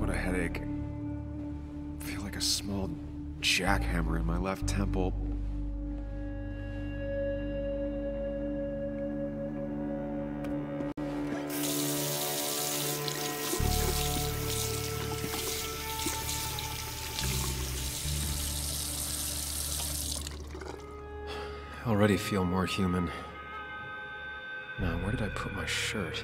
what a headache. I feel like a small jackhammer in my left temple. I already feel more human. Now, where did I put my shirt?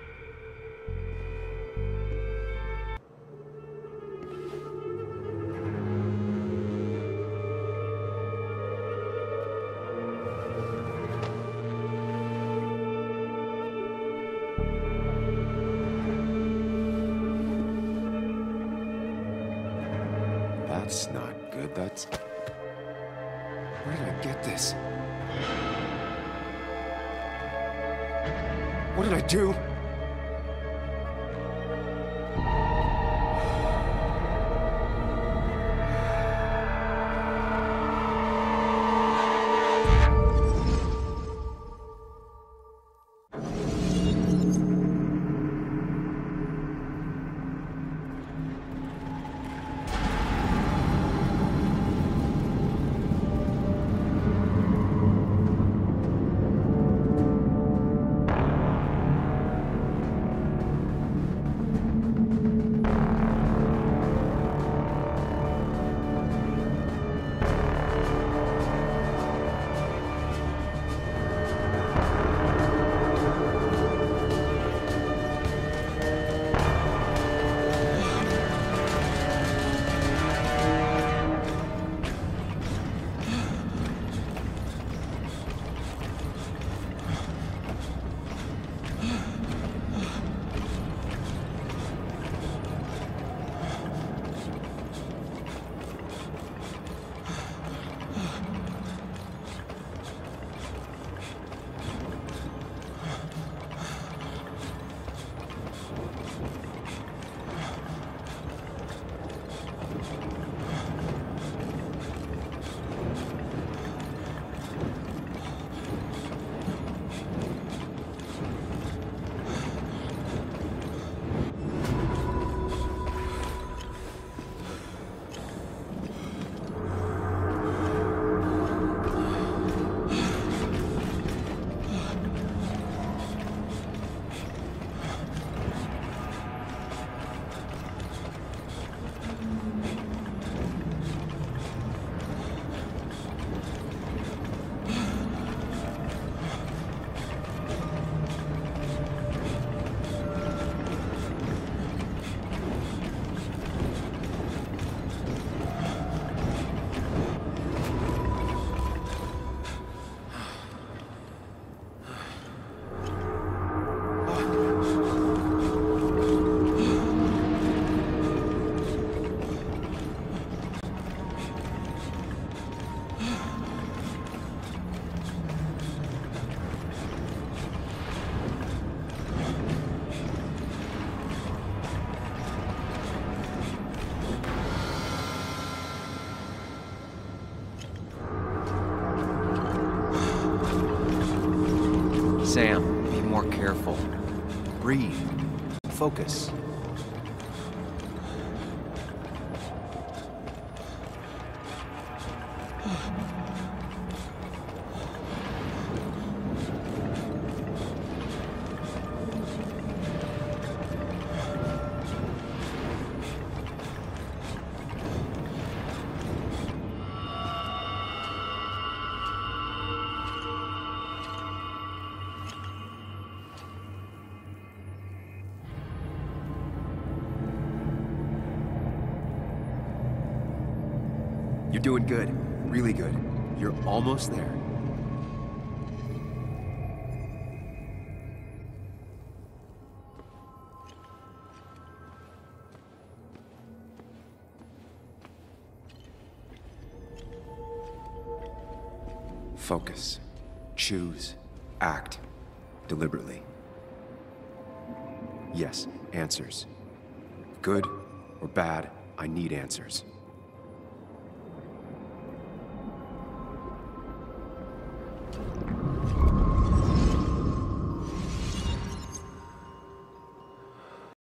That's not good. That's... Where did I get this? What did I do? Sam, be more careful. Breathe. Focus. You're doing good. Really good. You're almost there. Focus. Choose. Act. Deliberately. Yes, answers. Good or bad, I need answers.